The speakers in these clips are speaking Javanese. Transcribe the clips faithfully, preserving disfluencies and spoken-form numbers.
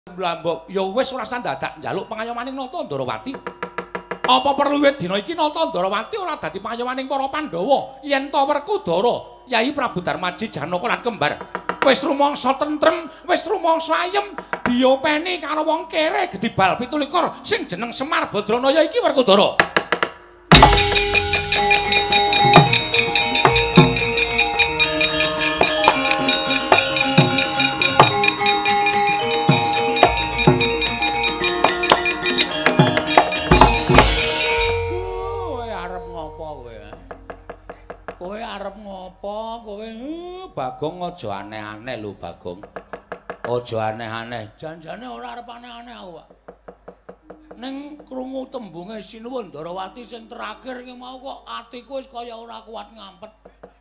Mbok ya wis ora usah dadak njaluk pangayomaning Nata Ndarawati. Apa perlu wit dina iki Nata Ndarawati ora dadi pangayomaning para Pandhawa yen ta Werkudara, Yai Prabu Darmaji Janaka lan kembar. Wis rumangsa tentrem, wis rumangsa ayem, diopeni karo wong kere Gedibal pitu likur sing jeneng Semar Badranaya iki Werkudara. Kowe arep ngopo kowe? Bagong aja aneh-aneh lho Bagong. Aja aneh-aneh. Janjane ora arep aneh-aneh aku, Pak. Ning krungu tembunge Sinuwun Ndarawati sing terakhir ki mau kok atiku wis kaya ora kuat ngampet.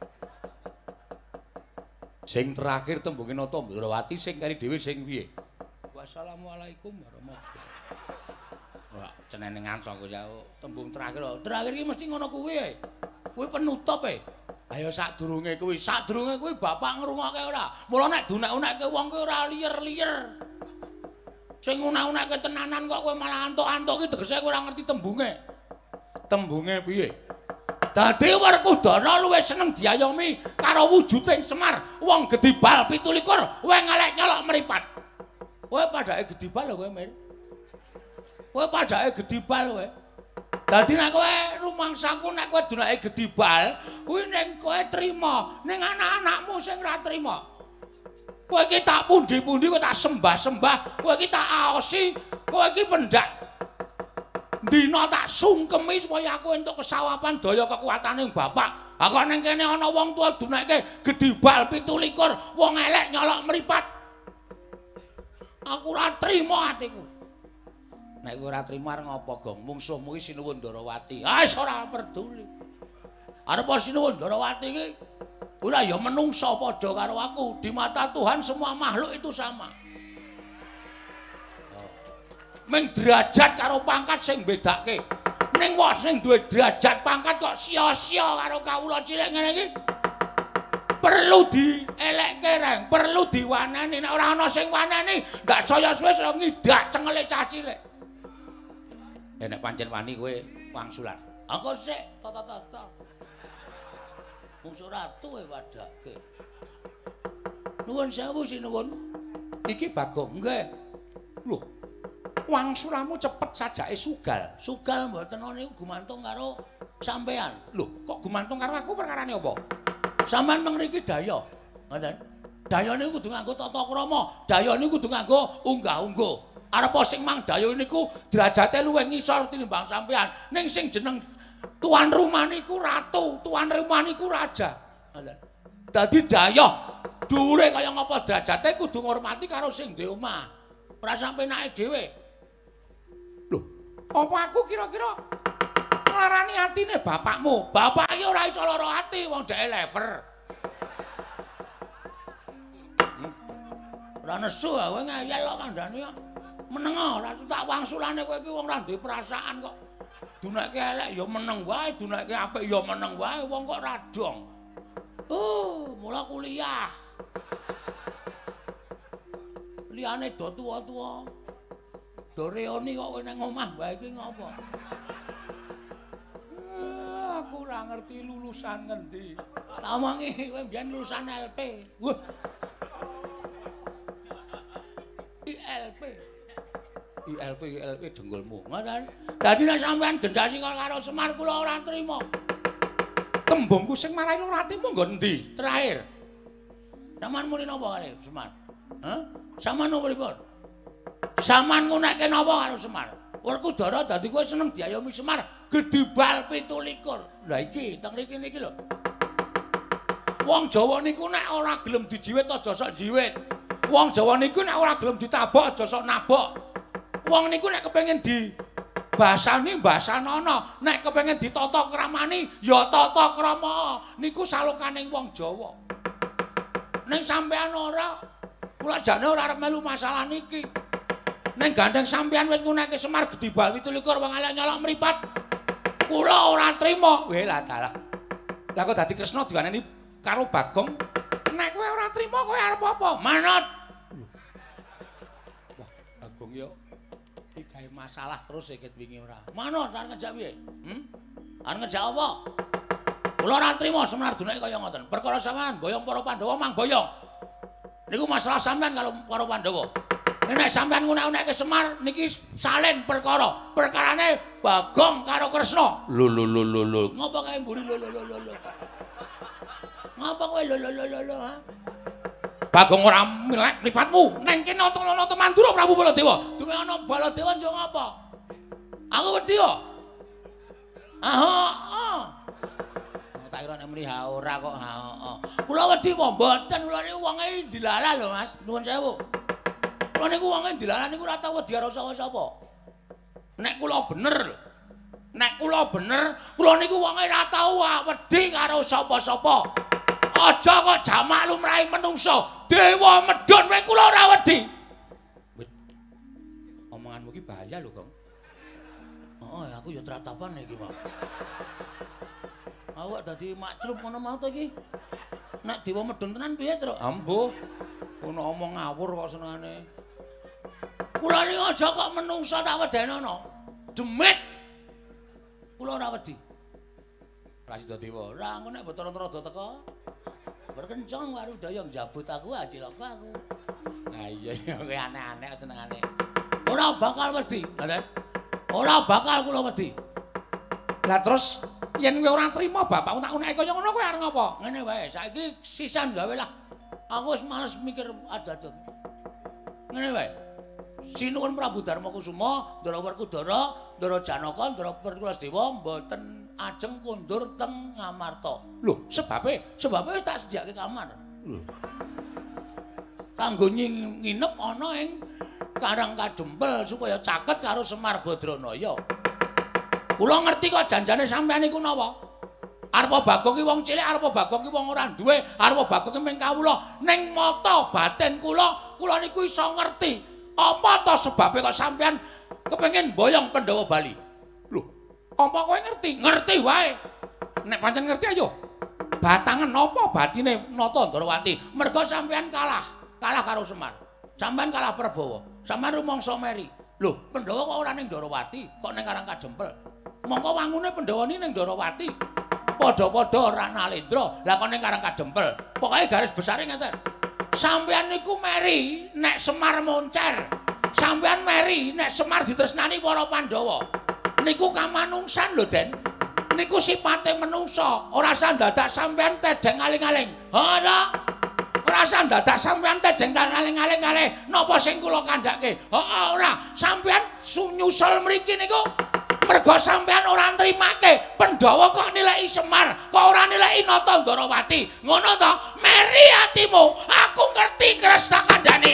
Sing terakhir tembunge Nata Ndarawati sing kari dhewe sing piye? Wassalamualaikum warahmatullahi wabarakatuh. Ora cenenengan saka ya tembung terakhir. Terakhir ki mesti ngono kuwi ae. Kuwi penutup e. Ayo sadurunge kuwi, sadurunge kuwi bapak ngrungokke ora. Mula nek dunek-unekke wong kuwi ora liyer-liyer. Sing unek-unekke tenanan kok kowe malah antuk-antuk ki tegese kowe ora ngerti tembunge. Tembunge piye? Dadi Werkudara luwih seneng diayomi karo wujuding Semar, wong Gedibal pitu likur, kowe ngelek nyolok mripat. Kowe padake Gedibal lho kowe, Mir. Kowe padake Gedibal kowe. Dadi nek kowe rumangsaku nek kowe dunake Gedibal, kuwi ning kowe trima, ning anak-anakmu sing ora trima. Kowe iki tak pundi-pundi kowe tak sembah-sembah, kowe iki tak aosi, kowe iki pendak. Dina tak sungkemi supaya aku entuk kesawapan daya kekuataning bapak. Ha kok ning kene ana wong tuwa dunake Gedibal pitu likur, wong elek nyolok mripat. Aku ora trima atiku. Nek kowe ora trima arep ngopo, Gong? Mungsuhmu iki Sinuwun Ndarawati. Ah, wis ora peduli. Arep Sinuwun Ndarawati iki ora ya menungsa padha karo aku. Di mata Tuhan semua makhluk itu sama. Oh. Ming derajat karo pangkat sing bedake. Ning wong sing duwe derajat pangkat kok sia-sia karo kawula cilik ngene iki. Perlu dielekke reng, perlu diwaneni. Nek ora ana sing waneni, ndak saya suwe ngidak cengele cah cilik. Ya nek pancen wani kowe wangsulan. Angko sik tata-tata. Mungsu ratu kowe wadake. Nuwun sewu Sinuwun. Iki Bagong nggih. Lho. Wangsulanmu cepet sajake sugal. Sugal mboten niku gumantung karo sampean. Lho, kok gumantung karo aku perkarane apa? Sampeyan mriki daya. Ngoten. Daya niku kudu nganggo tata krama. Daya niku kudu nganggo unggah-ungguh. Arep sing mang Dayo niku derajate luwih ngisor tinimbang sampean. Ning sing jeneng tuan rumah niku ratu, tuan rumah niku raja. Dadi Dayo dhuwure kaya ngapa derajate kudu ngormati karo sing ndek omah. Ora sampe nake dhewe. Lho, apa aku kira-kira nglarani atine bapakmu? Bapak iki ora iso lara ati wong dheke lever. Ora nesu kowe ngeyel kok kandhane kok. Meneng ora tak wangsulane kowe iki wong ora duwe perasaan kok. Duneke elek ya meneng wae, duneke apik ya meneng wae, wong kok radong. Oh, mula kuliah. Liyane do tuwa-tuwa. Do reoni kok kowe nang omah wae iki ngopo? Aku ora ngerti lulusan ngendi. Tak omongi kowe mbiyen lulusan L P. Wah. I L P. I L P I L P jenggolmu. Ngoten. Dadi nek sampean gendasi karo Semar kula ora trima. Tembungku sing marai ora atimu nggo endi? Terakhir. Sampeyan muni napa karo Semar? Hah? Sampeyan napa pripun? Sampeyan ngunekke napa karo Semar? Werkudara dadi kowe seneng diayomi Semar Gedibal pitu likur. Lah iki teng mriki niki lho. Wong Jawa niku nek ora gelem dijiwit aja sok jiwit. Wong Jawa niku nek ora gelem ditabok aja sok nabok. Wong niku nek kepengin di basani basanana, nek kepengin ditata kramani ya tata krama. Niku salokaning wong Jawa. Ning sampean ora, kula jane ora arep melu masalah niki. Ning gandeng sampean wis ngunekke Semar Gedibal pitu likur wong elek nyolok mripat. Kula ora trima. Weh lah dalah. Lah kok dadi Kresna diwaneni karo Bagong. Nek kowe ora trima kowe arep apa? Manut. Bagong yo iki gawe masalah terus iki wingi ora. Mano arep ngejak piye? Hm? Arep ngejak apa? Kula ora trima Semar dunake kaya ngoten. Perkara sampean boyong para Pandhawa mang boyong. Niku masalah sampean kalau para Pandhawa. Nek sampean ngunek-unekke Semar niki salin perkara. Perkarane Bagong karo Kresna. Lho lho lho lho lho. Ngopo kae mburi lho lho lho lho. Ngapa kowe lho lho lho lho ha? Bagong ora milek mripatmu. Neng kene ana Mandura Prabu Baladewa. Duwe ana Baladewa njo ngapa? Aku wedi kok. Ah heeh. Tak kira nek muni ha ora kok ha heeh. Kula wedi apa mboten kula niku wonge dilalah lho Mas. Nuwun sewu. Kula niku wonge dilalah niku ora tau wedi karo sapa-sapa. Nek kula bener lho. Nek kula bener, kula niku wonge ora tau wedi karo sapa-sapa. Aja kok jamak lumrahe menungso, dewa medhon wae kula ora wedi. Omonganmu iki bahaya lho, Gong. Heeh, aku ya tratapan iki, Pak. Awak dadi makcrup ngono mau to iki. Nek dewa medhon tenan piye, Tru? Ambuh. Ono omong ngawur kok senengane. Kula niki aja kok menungso tak wedenono. Demit. Kula ora wedi. Prasida Dewa, ora engko nek Bathara Rada teko. Berkencang karo daya njabut aku ajilok aku. Nah iya ya kowe aneh-aneh senengane. Ora bakal wedi, Raden. Ora bakal kula wedi. Lah terus yen kowe ora trima bapakmu tak uneki kaya ngono kowe arep ngopo? Ngene wae, saiki sisan gawe lah. Aku wis males mikir adat. Ngene wae. Sinuwun Prabu Darmakusuma, Ndara Werkudara, Ndara Janaka, Ndara Werkulasdewa mboten ajeng kundur teng Ngamarta. Lho, sebabe, sebabe wis tak sediake kamar. Lho. Kanggo nginep ana ing Karang Kadempel supaya caket karo Semar Badranaya. Kula ngerti kok janjane sampean iku napa? Arepa Bagong ki wong cilik, arepa Bagong ki wong ora duwe, arepa Bagong ki mung kawula. Ning mata batin kula, kula niku iso ngerti. Apa to sebabe kok sampean kepengin boyong Pandhawa Bali? Lho, apa kowe ngerti? Ngerti wae. Nek pancen ngerti ayo. Batangan apa batine Nata Ndrawati? Merga sampean kalah, kalah karo Semar. Sampean kalah Prabawa. Sampean rumangsa meri. Lho, Pandhawa kok ora ning Ndrawati, kok ning Karang Kadempel. Mongko wangune Pandhawa ni ning Ndrawati. Padha-padha Ranalendra, lah kok ning Karang Kadempel. Pokoke garis besare ngeten. Sampeyan niku meri nek Semar moncer. Sampeyan meri nek Semar ditresnani para Pandhawa. Niku kamanungsan lho, Den. Niku sipate menungsa, ora usah dadak sampeyan tedeng aling-aling. Ora. Ora usah dadak sampeyan tedeng aling-aling kalih napa sing kula kandhake. Heeh, ora. Sampeyan nyusul mriki niku merga sampeyan ora nrimake Pandhawa kok nilai Semar, kok ora nilai Nata Ndrawati. Ngono to? Meri atimu. Aku ngerti Kresna kandhane.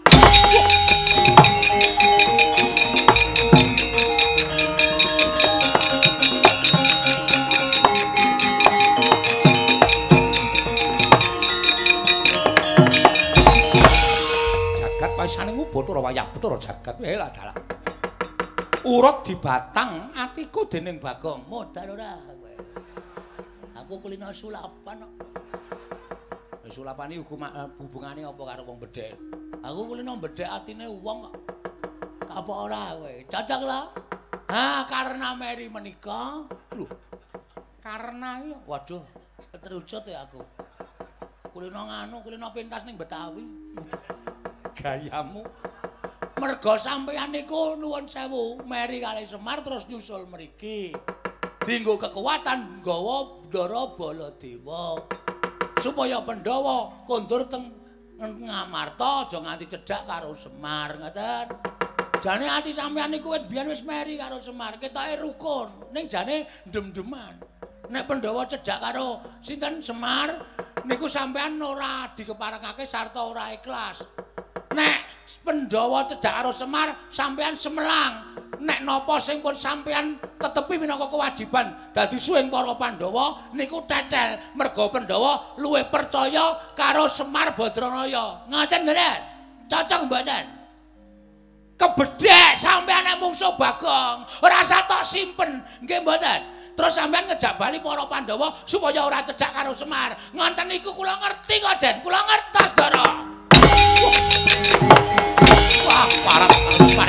Jagat paisane Bathara wayah Bathara jagat elah dalah. Urut dibatang atiku dening Bagong. Modal ora kowe. Aku kulino sulapan kok. Sulapan iki hubungane apa karo wong bedhek? Aku kulino bedhek atine wong kok. Apa ora kowe? Cocok lho. Ha, karena meri menika. Lho. Karena ya. Waduh, keterucut ya aku. Kulino nganu, kulino pentas ning Betawi. Gayamu. Merga sampeyan niku nuwun sewu, meri kalih Semar terus nyusul mriki. Dinggo kekuatan nggawa Ndara Baladewa. Supaya Pandhawa kondur teng Ngamarta aja nganti cedhak karo Semar, ngoten. Jane ati sampeyan niku biyen wis meri karo Semar, ketoke rukun, ning jane ndem-ndeman. Nek Pandhawa cedhak karo sinten Semar, niku sampeyan ora dikeparengake sarta ora ikhlas. Nek Pandhawa cedhak karo Semar, sampeyan semelang. Nek napa sing pun sampeyan tetepi minangka kewajiban dadi suwing para Pandhawa niku tetel merga Pandhawa luwih percaya karo Semar Badranaya. Ngoten mboten? Cocok mboten? Kebedhek sampeyan nek mungsuh Bagong, ora usah tok simpen, nggih mboten? Terus sampeyan ngejak bali para Pandhawa supaya ora cedhak karo Semar. Ngoten niku kula ngerti kok, Den. Kula ngertos, Ndara. Wah, parah karo Semar.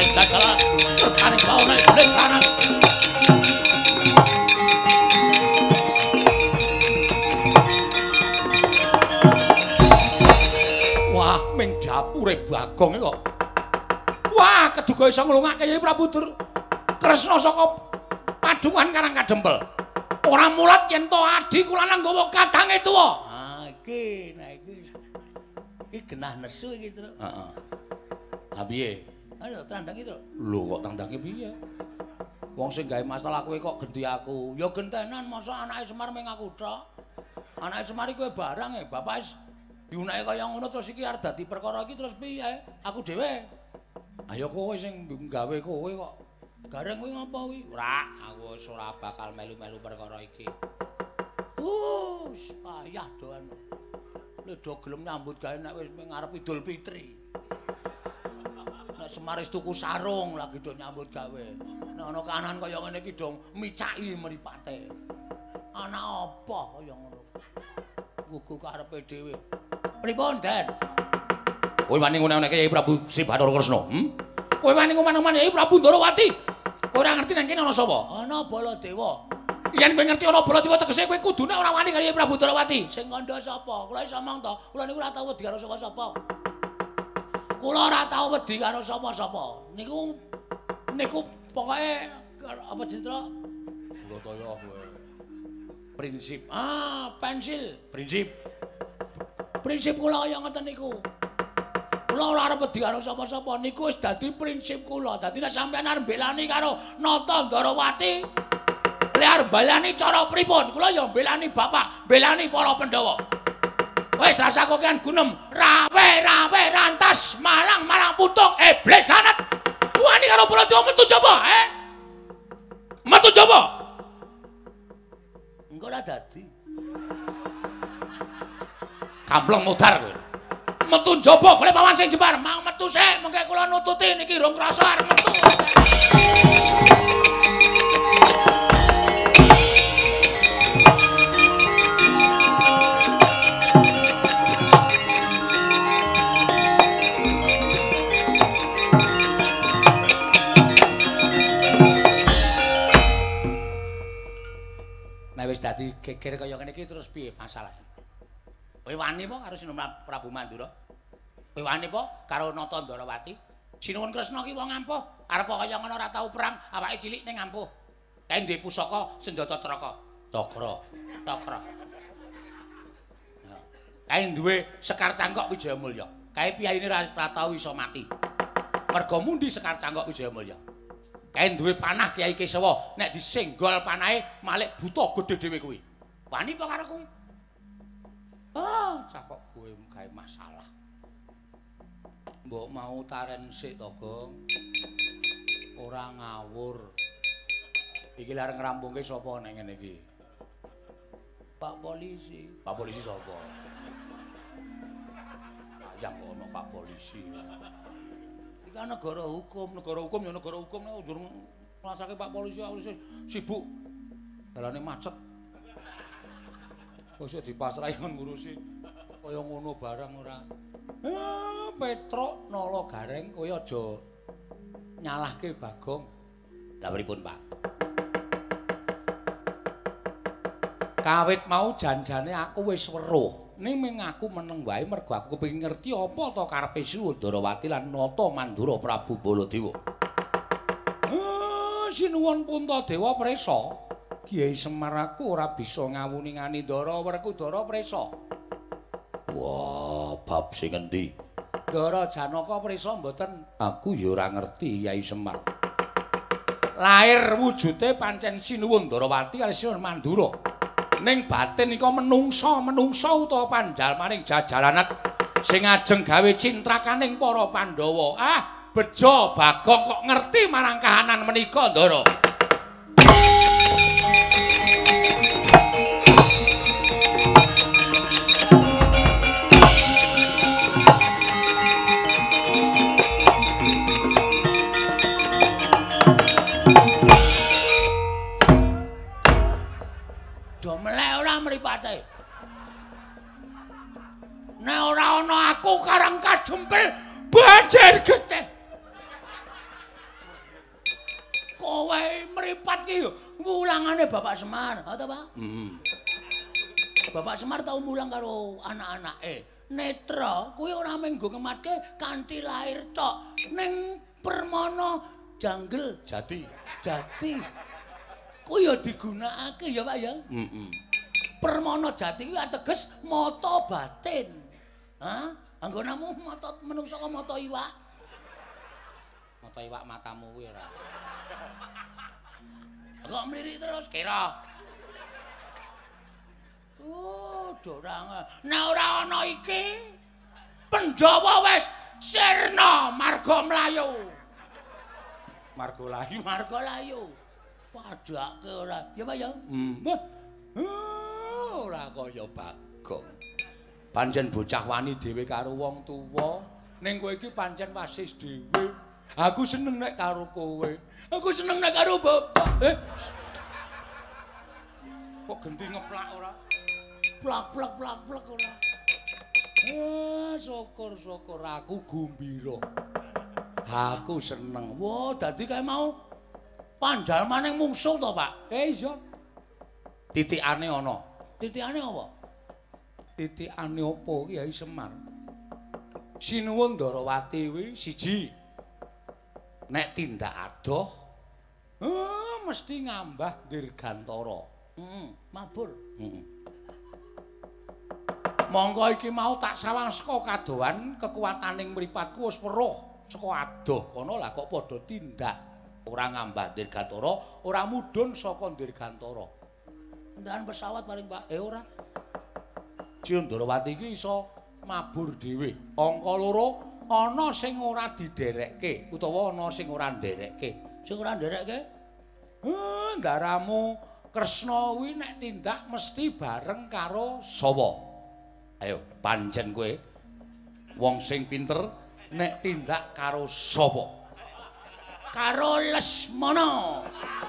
Wah, keduga iso nglungake Yai Prabu Dur Kresna saka padungan Karang Kadempel. Ora mulat yen to adi kula nang nggawa kadange tuwa. Ah, iki, nah iki. Iki genah nesu iki, Tru. Heeh. Ha piye? Ayo tandangi, Tru. Lho kok tandangi piye? Wong sing gawe masalah kowe kok gendi aku. Ya gentenan masa anake Semar meng aku tok. Anake Semar iki kowe barang e, bapak wis diunake kaya ngono terus iki arep dadi perkara iki terus piye? Aku dhewe. Ayo kowe sing gawe kowe kok. Gareng kuwi ngapa kuwi? Ora, aku wis ora bakal melu-melu perkara iki. Uh, payah doan. Lek do gelem nyambut gawe nek wis ngarep Idul Fitri. Nek Semar wis tuku sarung lagi do nyambut gawe. Nek ana kanan kaya ngene iki do micaki mripate. Ana apa kaya ngono? Gugu karepe dhewe. Pripun, Den? Kowe wani ngene-ngene Yai Prabu Sri Bathara Kresna, hm? Kowe wani ngomong-ngomong Yai Prabu Ndarawati. Kowe ora ngerti nang kene ana sapa? Ana Baladewa. Yen kowe ngerti ana Baladewa tegese kowe kudune ora wani karo Yai Prabu Ndarawati. Sing kandha sapa? Kula iso omong to. Kula niku ora tau wedi karo sapa-sapa. Kula ora tau wedi karo sapa-sapa. Niku niku pokoke apa jentra? Kula kaya kowe. Prinsip. Ah, pensil. Prinsip. Prinsip kula kaya ngoten niku. Kula ora arep wedi karo sapa-sapa, niku wis dadi prinsip kula. Dadi nek sampeyan arep belani karo Nata Ndarawati, lek arep belani cara pripun? Kula ya belani bapak, belani para Pandhawa. Wis rasa kokean gunem, rawe-rawe rantas malang-malang putuk iblis sanat. Wani karo Baladewa metu jaba, eh? Metu jaba. Engko ora dadi. Kamplong mudhar kowe. Metu njaba golek pawan sing jembar, mau metu sik mengke kula nututi niki rong krasa arep metu. Nek wis dadi geger kaya ngene iki terus piye masalahe? Kowe wani apa karo Sinuwun Prabu Mandura? Kowe wani apa karo Nata Ndarawati? Sinuwun Kresna ki wong ampuh, arep kaya ngono ora tau perang, awake cilik ning ampuh. Kae duwe pusaka senjata traka, cakra, cakra. Kae duwe Sekar Cangkok Wijayamulya. Kae piyayine ora tau iso mati. Merga mundi Sekar Cangkok Wijayamulya? Kae duwe panah Kyai Kesawa, nek disenggol panahe malik buta gedhe dhewe kuwi. Wani apa karo kuwi? Ah, cakok kowe gawe masalah. Mbok mau taren sik to, Gong. Ora ngawur. Iki lare ngrampungke sapa nek ngene iki? Pak Polisi. Pak Polisi sapa? Yang ono Pak Polisi. Iki kan negara hukum, negara hukum ya negara hukum nek njur ngrasake Pak Polisi wis sibuk. Dalane macet. Wis dipasrahi kon ngurusi kaya ngono barang ora. Ah, Petruk nala gareng kowe aja nyalahke Bagong. Lah pripun, Pak? Kawit mau janjane aku wis weruh. Ning ming aku meneng wae mergo aku kepengin ngerti apa to karepe Sinuwun Ndarawati lan Nata Mandura Prabu Baladewa. Ah, Sinuwun Puntadewa presa. Kyai Semar aku ora bisa ngawuni-ngani Ndara Werkudara presa. Wah, bab sing endi? Ndara Janaka presa mboten. Aku ya ora ngerti, Kyai Semar. Lair wujude pancen Sinuwun Ndarawati kali Sinuwun Mandura. Ning batin nika menungsa, menungsa utawa panjalmaning jajalanat sing ajeng gawe cintrakaning para Pandhawa. Ah, bejo Bagong kok ngerti marang kahanan menika, Ndara. Mripate. Nek ora ana aku Karang Kadempel banjir getih. Kowe mripat ki yo wulangane Bapak Semar, ha ta, Pak? Heeh. Bapak Semar tau mulang karo anak-anake. Netra kuwi ora mung nggo ngematke kanthi lair tok, ning Janggel Jati. Jati. Kuwi ya digunakake ya Pak ya. Heeh. Permana Jati kuwi ateges mata batin. Hah? Anggonamu mata menungsa kok mata iwak. Mata iwak matamu kuwi ora. Kok mlirik terus kira. Oh, dorang. Nek ora ana iki Pandhawa wis sirna marga mlayu. Marga layu, marga layu. Padake ora. Ya Pak ya. Hmm. Ora kaya Bagong. Pancen bocah wani dhewe karo wong tuwa, ning kowe iki pancen wasis dhewe. Aku seneng nek karo kowe. Aku seneng nek karo bapak. Eh. Kok genti ngeplak ora? Plak plak plak plak ora. Eh, syukur-syukur aku gumbira. Aku seneng. Wah, dadi kae mau pandhal maning mungsuh to, Pak? Eh iya. Titikane ana. Titikane apa? Titikane apa Kyai Semar? Sinuwun Ndarawati kuwi siji. Nek tindak adoh, eh mesti ngambah dirgantara. Heeh, mabur. Heeh. Monggo iki mau tak sawang saka kadohan kekuwataning mripatku wis weruh saka adoh kono lah kok padha tindak ora ngambah dirgantara, ora mudhun saka dirgantara. Ndahan pesawat paling Pak, eh ora. Ndarawati iki iso mabur dhewe. Angka loro ana sing ora didherekke utawa ana sing ora ndherekke. Sing ora ndherekke? Eh, ndaramu Kresna kuwi nek tindak mesti bareng karo sawa? Ayo, pancen kowe wong sing pinter nek tindak karo sapa? Karo Lesmana.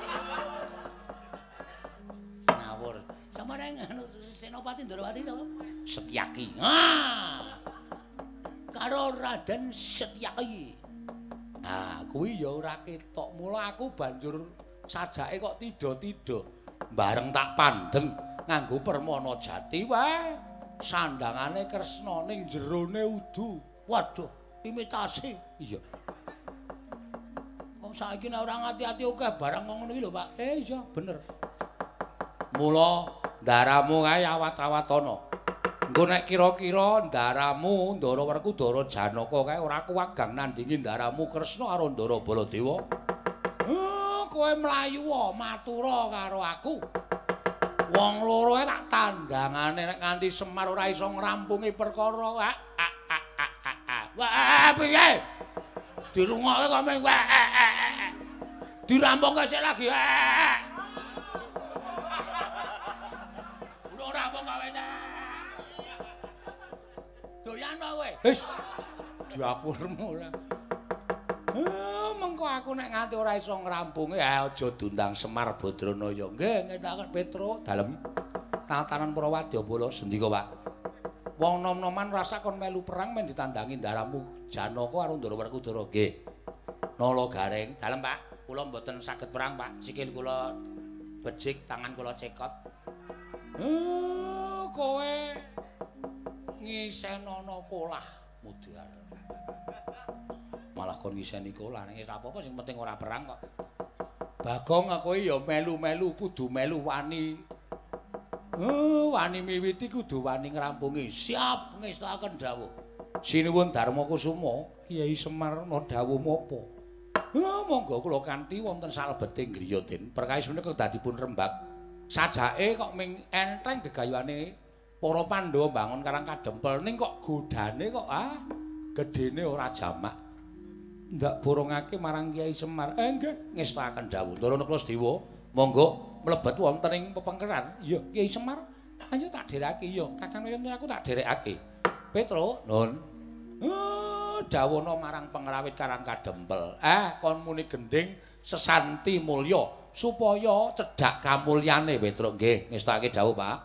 Ngawur. Sampeyan anu Senopati Ndarawati sapa? Setyaki. Ah. Karo Raden Setyaki. Ah, kuwi ya ora ketok. Mula aku banjur sajake kok tida-tida. Bareng tak pandeng nganggo permana jati wae. Sandangane Kresna ning jerone udu. Waduh, imitasi. Iya. Wong saiki nek ora ngati-ati akeh barang ngono iki lho, Pak. Eh iya, bener. Mula ndaramu kae awat-awatana. Engko nek kira-kira ndaramu Ndara Werkudara Janaka kae ora kuwagang nandingi ndaramu Kresna karo Ndara Baladewa. Eh, kowe mlayu wae matura karo aku. Wong loro tak tandangane nek nganti Semar ora iso ngrampungi perkara. Wah, piye? Dirungokke kok meng dirampungke sik lagi. Ora rampung kowe. Doyan wae. Wis. Dapurmu ora. Eh, mengko aku nek nganti ora iso ngrampunge, ha aja diundang Semar Badranaya. Nggih, ngetaken Petro dalem tatanan para wadyabala sendika, Pak. Wong nom-noman rasa kon melu perang men ditandangi ndaramu Janaka karo Ndara Werkudara. Nggih. Nala Gareng, dalem, Pak. Kula mboten saged perang, Pak. Sikil kula becik, tangan kula cekot. Eh, kowe ngisenana polah mudhar. Malah kon ngiseni kolah ning ora apa-apa sing penting ora perang kok. Bagong kowe ya melu-melu kudu melu wani. Eh, wani miwiti kudu wani ngrampungi. Siap ngestaken dawuh. Sinuwun Darmakusuma, Kyai Semar ana dawuh apa? Eh, monggo kula kanthi wonten salebeting griya Den. Perkawis menika dadipun rembag. Sajake kok ming enteng gegayuhane para Pandhawa bangun Karang Kadempel ning kok godane kok ah gedene ora jamak. Ndak borongake marang Kyai Semar. Eh nggih, ngestaken dawuh. Ndara Klasdewa, monggo mlebet wonten ing pepengkeran. Iya, Kyai Semar. Ayo tak dherekake iya. Kakang yen aku tak dherekake. Petro, Nun. Eh, dawuhna marang pengrawit Karang Kadempel. Eh, kon muni gending sesanti mulya supaya cedhak kamulyane Petro. Nggih, ngestakake dawuh, Pak.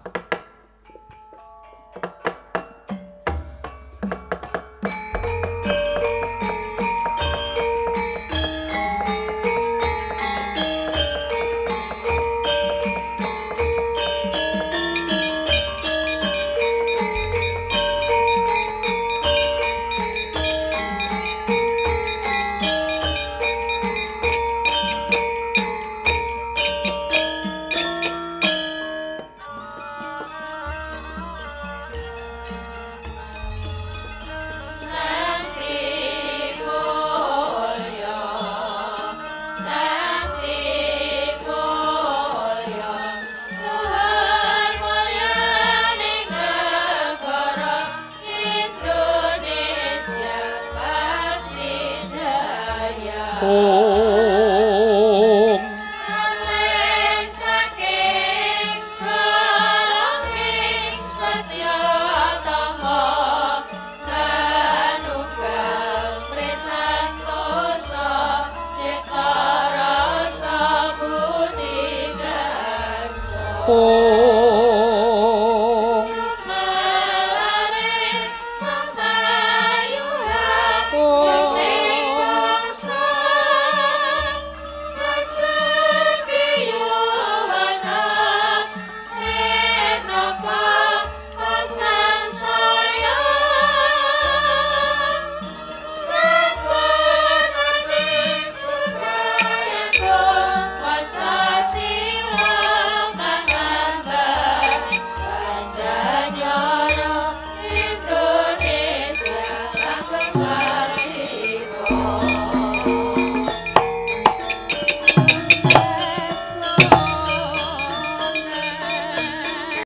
Oh